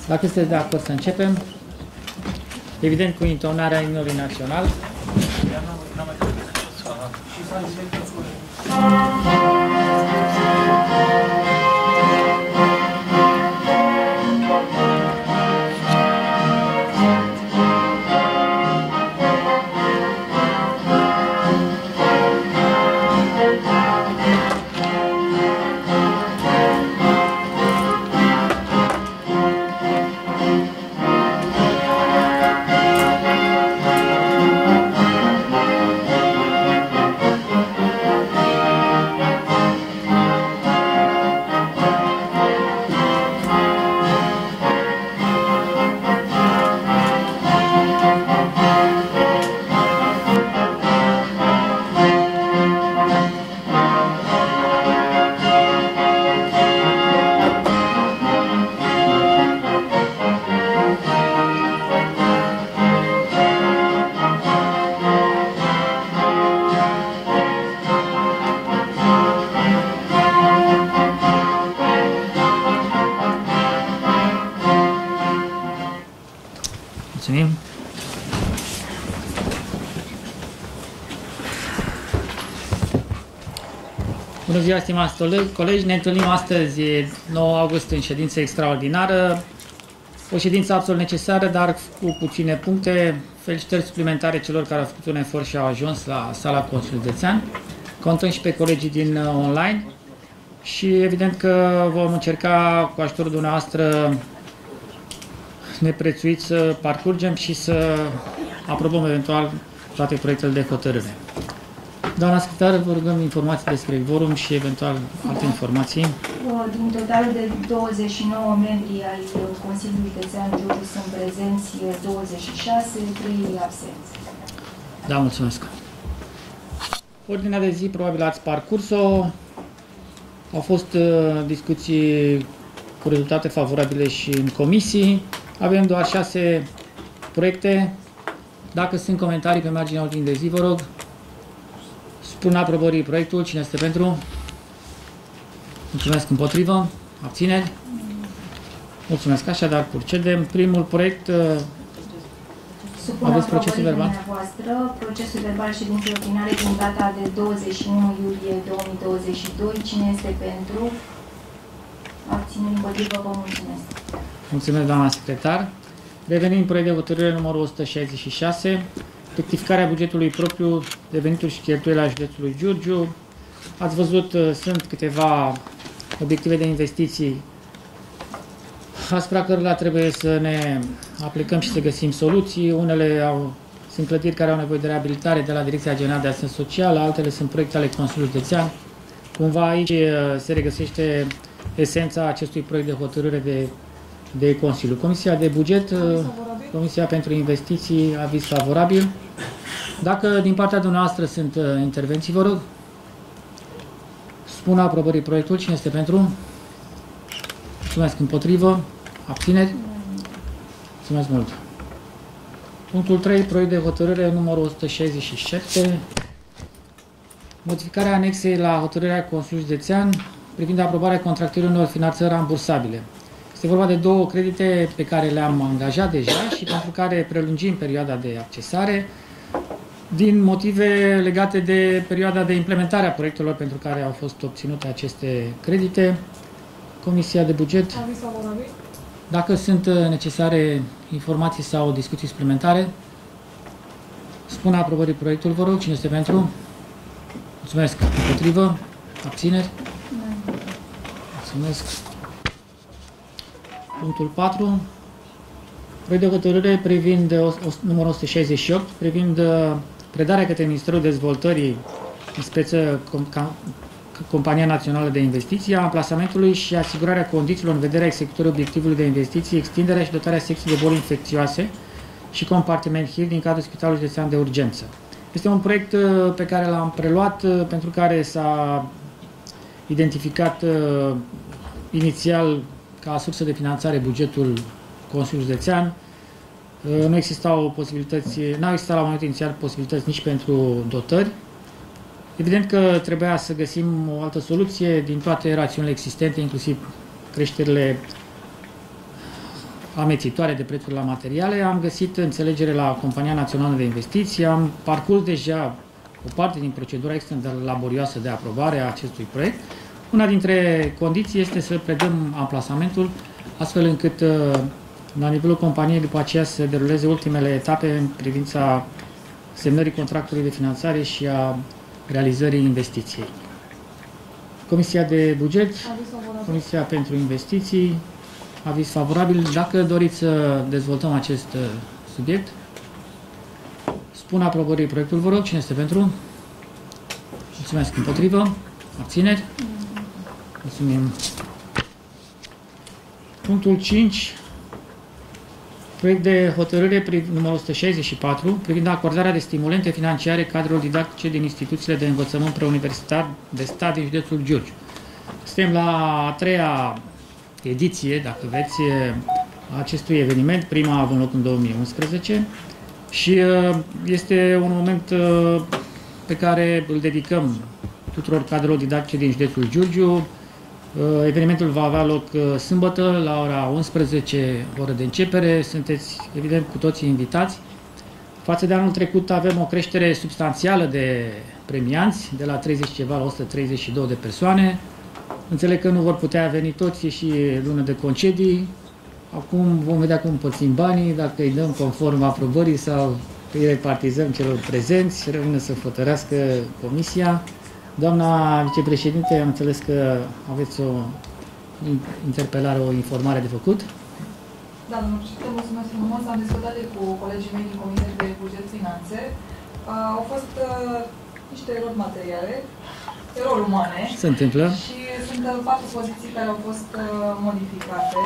Dacă sunteți de acord să începem, evident cu intonarea imnului național. Mulțumim. Bună ziua, stimați colegi! Ne întâlnim astăzi, 9 august, în ședință extraordinară. O ședință absolut necesară, dar cu puține puncte. Felicitări suplimentare celor care au făcut un efort și au ajuns la sala Consiliului Județean. Contăm și pe colegii din online și evident că vom încerca cu ajutorul dumneavoastră neprețuit să parcurgem și să aprobăm eventual toate proiectele de hotărâre. Doamna secretară, vă rugăm informații despre quorum și eventual alte informații. Din totalul de 29 membri ai Consiliului Județean Giurgiu sunt prezenți 26, 3 absenți. Da, mulțumesc. Ordinea de zi probabil ați parcurs-o. Au fost discuții cu rezultate favorabile și în comisii. Avem doar 6 proiecte. Dacă sunt comentarii pe marginea ordinii de zi, vă rog. Spun aprobării proiectul. Cine este pentru? Mulțumesc. Împotrivă? Abțineri? Mulțumesc. Așadar, procedem. Primul proiect. Aveți procesul verbal? Procesul verbal ședinței ordinare din data de 21 iulie 2022. Cine este pentru? Abțineri, împotrivă? Vă mulțumesc. Mulțumesc, doamna secretar. Revenim proiect de hotărâre numărul 166. Rectificarea bugetului propriu de venituri și cheltuieli a județului Giurgiu. Ați văzut, sunt câteva obiective de investiții asupra cărora trebuie să ne aplicăm și să găsim soluții. Unele sunt clădiri care au nevoie de reabilitare de la Direcția Generală de Asistență Socială, altele sunt proiecte ale Consiliului Județean. Cumva aici se regăsește esența acestui proiect de hotărâre de Consiliu. Comisia de Buget, Comisia pentru Investiții, aviz favorabil. Dacă din partea dumneavoastră sunt intervenții, vă rog. Spun aprobării proiectul. Cine este pentru? Mulțumesc. Împotrivă? Abțineri? Mulțumesc mult. Punctul 3, proiect de hotărâre numărul 167. Modificarea anexei la hotărârea Consiliului Județean privind aprobarea contractării unor finanțări rambursabile. Este vorba de două credite pe care le-am angajat deja și pentru care prelungim perioada de accesare din motive legate de perioada de implementare a proiectelor pentru care au fost obținute aceste credite. Comisia de Buget. Dacă sunt necesare informații sau discuții suplimentare, spun aprobării proiectul, vă rog. Cine este pentru? Mulțumesc. Împotrivă? Abțineri? Mulțumesc. Punctul 4. Proiect de hotărâre privind numărul 168, privind predarea către Ministerul Dezvoltării, în speță Compania Națională de Investiții, a amplasamentului și asigurarea condițiilor în vederea executării obiectivului de investiții, extinderea și dotarea secției de boli infecțioase și compartiment HIV din cadrul Spitalului Județean de Urgență. Este un proiect pe care l-am preluat, pentru care s-a identificat inițial ca sursă de finanțare bugetul Consiliului Județean. Nu existau posibilități, n-au existat la momentul inițial posibilități nici pentru dotări. Evident că trebuia să găsim o altă soluție din toate rațiunile existente, inclusiv creșterile amețitoare de prețuri la materiale. Am găsit înțelegere la Compania Națională de Investiții, am parcurs deja o parte din procedura extrem de laborioasă de aprobare a acestui proiect. Una dintre condiții este să predăm amplasamentul, astfel încât la nivelul companiei după aceea să deruleze ultimele etape în privința semnării contractului de finanțare și a realizării investiției. Comisia de Buget, Comisia pentru Investiții, aviz favorabil. Dacă doriți să dezvoltăm acest subiect, spun aprobării proiectul, vă rog. Cine este pentru? Mulțumesc. Împotrivă? Abțineri? Mulțumim. Punctul 5. Proiect de hotărâre numărul 164 privind acordarea de stimulente financiare cadrelor didactice din instituțiile de învățământ preuniversitar de stat din județul Giurgiu. Suntem la a treia ediție, dacă vreți, a acestui eveniment. Prima a avut loc în 2011 și este un moment pe care îl dedicăm tuturor cadrelor didactice din județul Giurgiu. Evenimentul va avea loc sâmbătă la ora 11, oră de începere. Sunteți, evident, cu toții invitați. Față de anul trecut avem o creștere substanțială de premianți, de la 30 ceva la 132 de persoane. Înțeleg că nu vor putea veni toți și lună de concedii. Acum vom vedea cum împărțim banii, dacă îi dăm conform aprobării sau îi repartizăm celor prezenți. Rămâne să hotărească comisia. Doamna vicepreședinte, am înțeles că aveți o interpelare, o informare de făcut. Da, domnul președinte, mulțumesc frumos. Am discutat cu colegii mei din Comitetul de Buget Finanțe. Au fost niște erori materiale, erori umane. Se întâmplă. Și sunt 4 poziții care au fost modificate.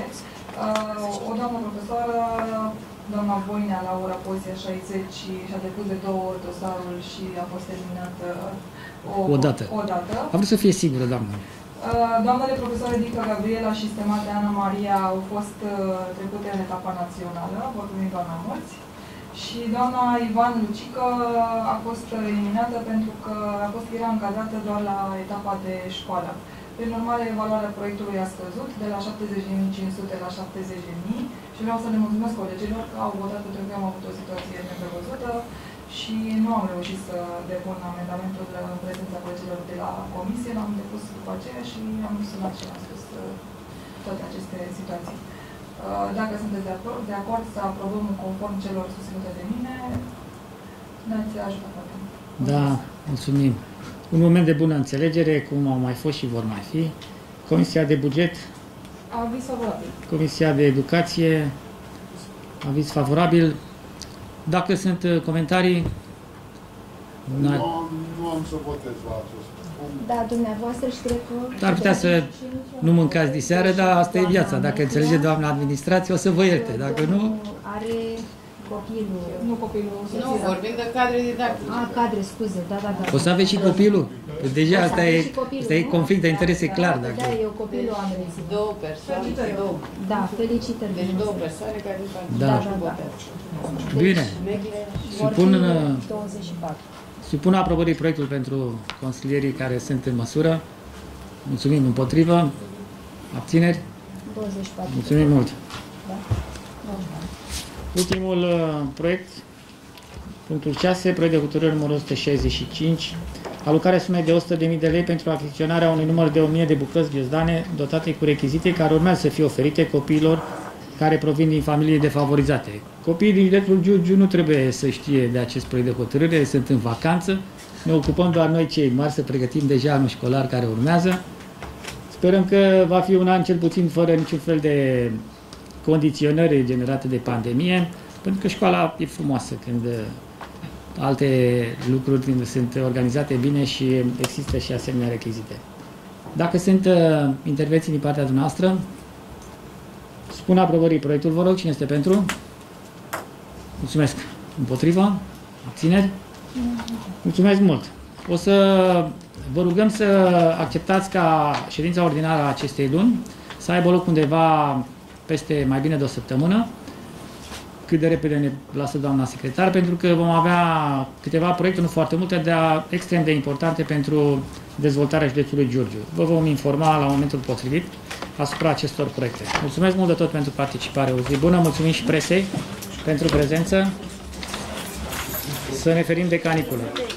O doamnă profesoară, doamna Voinea, la ora poziția 60, și-a depus de 2 ori dosarul și a fost eliminată o dată. Am vrut să fie sigură, doamnă. Doamnele profesoare Dica Gabriela și stemate Ana Maria au fost trecute în etapa națională, vor primi doamna mulți. Și doamna Ivan Lucică a fost eliminată pentru că era încadrată doar la etapa de școală. Prin urmare, evaluarea proiectului a scăzut de la 70.500 la 70.000 și vreau să le mulțumesc colegilor că au votat pentru că am avut o situație neprevăzută și nu am reușit să depun amendamentul în prezența colegilor de la comisie, l-am depus după aceea și am sunat și am spus toate aceste situații. Dacă sunteți de acord să aprobăm conform celor susținute de mine, ne-ați ajutat foarte mult. Da, mulțumim. Un moment de bună înțelegere, cum au mai fost și vor mai fi. Comisia de Buget. Aviz favorabil. Comisia de Educație. Aviz favorabil. Dacă sunt comentarii... Nu am să votez la acest punct. Da, dumneavoastră și cred că... Ar putea să nu mâncați diseară, dar asta e viața. Dacă înțelege doamna administrație, o să vă ierte. Dacă nu... Are copilul... Nu copilul. Nu, vorbim de cadre didactice. Cadre, scuze, da. O să aveți și copilul? Deja asta e conflict de interese clar. Da, eu copilul am rezit. 2 persoane. Da, felicitări. Deci 2 persoane care Da. Bine. Supun aprobării proiectul pentru consilierii care sunt în măsură. Mulțumim. Împotrivă. Abțineri. 24. Mulțumim mult. Da. Ultimul proiect, punctul 6, proiect de hotărâre numărul 165, alocarea sumei de 100.000 de lei pentru achiziționarea unui număr de 1000 de bucăți ghiozdane dotate cu rechizite care urmează să fie oferite copiilor care provin din familii defavorizate. Copiii din județul Giurgiu nu trebuie să știe de acest proiect de hotărâre, sunt în vacanță, ne ocupăm doar noi cei mari să pregătim deja anul școlar care urmează. Sperăm că va fi un an cel puțin fără niciun fel de condiționări generate de pandemie, pentru că școala e frumoasă când alte lucruri sunt organizate bine și există și asemenea rechizite. Dacă sunt intervenții din partea dumneavoastră, spun aprobării proiectul, vă rog, cine este pentru? Mulțumesc. Împotriva? Abțineri? Mulțumesc mult. O să vă rugăm să acceptați ca ședința ordinară a acestei luni să aibă loc undeva peste mai bine de o săptămână, cât de repede ne lasă doamna secretar, pentru că vom avea câteva proiecte, nu foarte multe, dar extrem de importante pentru dezvoltarea județului Giurgiu. Vă vom informa la momentul potrivit. asupra acestor proiecte. Mulțumesc mult de tot pentru participare. O zi bună, mulțumim și presei pentru prezență. Să ne ferim de caniculă.